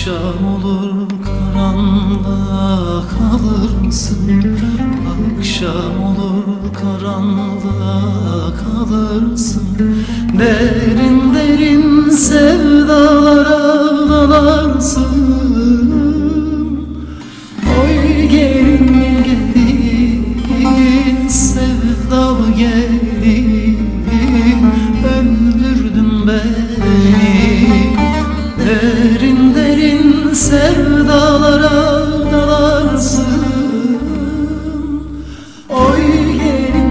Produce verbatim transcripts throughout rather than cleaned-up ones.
Akşam olur karanlığa kalırsın, akşam olur karanlığa kalırsın. Derin derin sevdalara dalarsın. Oy gelin gelin sevdalı gelin, öldürdün beni. Derin derin sevdalara dalarsın. Oy gelin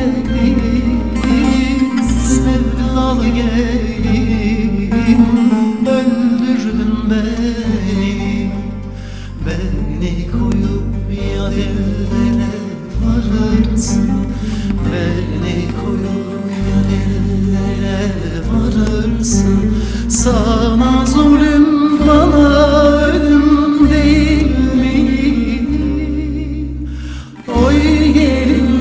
gelin sevdalı gelin, öldürdün beni. Beni koyup yad ellere varırsın, beni koyup yad ellere varırsın. Sana zulüm bana ölüm değil mi? Oy gelin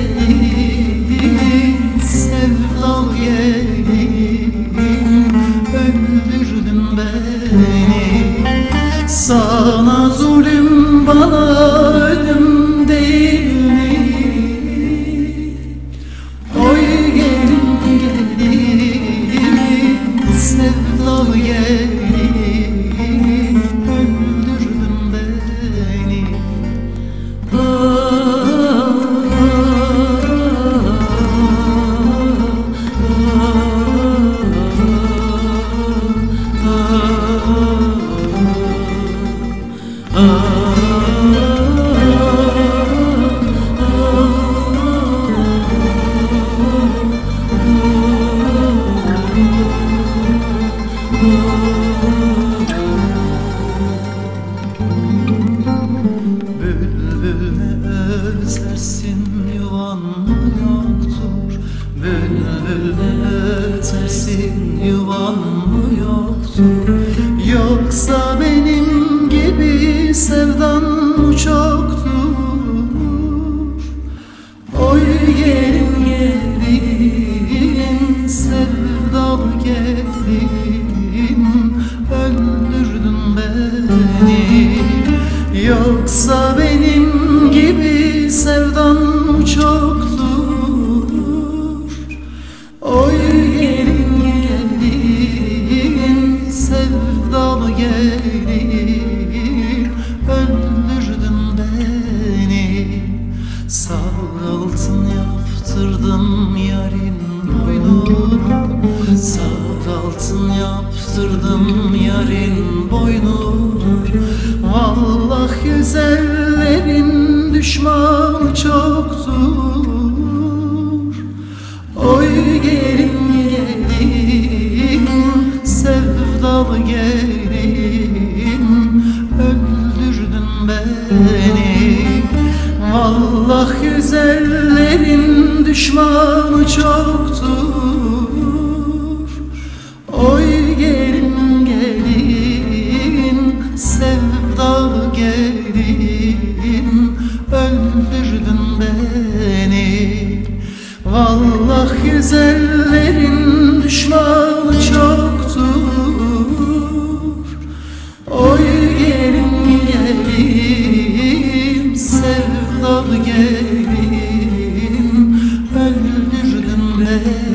gelin sevdalı gelin, öldürdün beni. Sana zulüm bana ölüm değil mi? Oy gelin gelin sevdalı gelin, öldürdün beni. Ah, ah, ah, ah, bülbüle özersin yuvan mı yoktur? Bülbüle özersin yuvan mı yoktur? Yoksa benim gibi sevdan mı çoktur? Oy gelin gelin sevdalı gelin, öldürdün beni. Yoksa benim gibi sevdan mı çoktur? Oy gelin gelin sevdalı gelin, öldürdün beni. Sağ altın yaptırdım yarın boynuna, sağ altın yaptırdım yarın boynuna. Vallah güzellerin düşmanı çoktur. Oy gelin gelin sevdalı gelin, öldürdün beni. Vallah güzellerin düşmanı çoktur. Oy gelin gelin sevdalı gelin, öldürdün beni. Vallah güzellerin düşmanı çoktur. Oy gelin gelin sevdalı gelin, öldürdün beni.